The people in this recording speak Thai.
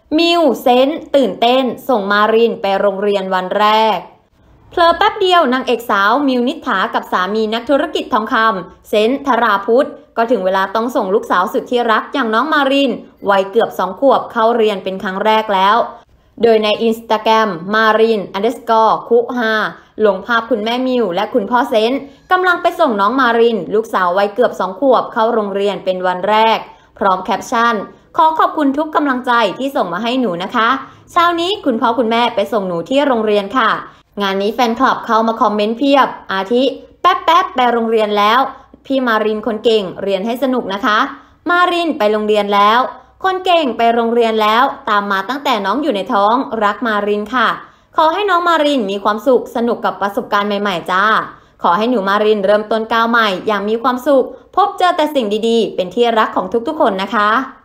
มิวเซนตื่นเต้นส่งมารินไปโรงเรียนวันแรกเพลอแป๊บเดียวนางเอกสาวมิวนิษฐากับสามีนักธุรกิจทองคำเซนธราพุทธก็ถึงเวลาต้องส่งลูกสาวสุดที่รักอย่างน้องมารินวัยเกือบ2 ขวบเข้าเรียนเป็นครั้งแรกแล้วโดยในอินสตาแกรมมาริน_คุ5ลงภาพคุณแม่มิวและคุณพ่อเซนกำลังไปส่งน้องมารินลูกสาววัยเกือบ2 ขวบเข้าโรงเรียนเป็นวันแรกพร้อมแคปชั่นขอขอบคุณทุกกำลังใจที่ส่งมาให้หนูนะคะเช้านี้คุณพ่อคุณแม่ไปส่งหนูที่โรงเรียนค่ะงานนี้แฟนคลับเข้ามาคอมเมนต์เพียบอาทิแป๊บไปโรงเรียนแล้วพี่มารินคนเก่งเรียนให้สนุกนะคะมารินไปโรงเรียนแล้วคนเก่งไปโรงเรียนแล้วตามมาตั้งแต่น้องอยู่ในท้องรักมารินค่ะขอให้น้องมารินมีความสุขสนุกกับประสบการณ์ใหม่ๆจ้าขอให้หนูมารินเริ่มต้นก้าวใหม่อย่างมีความสุขพบเจอแต่สิ่งดีๆเป็นที่รักของทุกๆคนนะคะ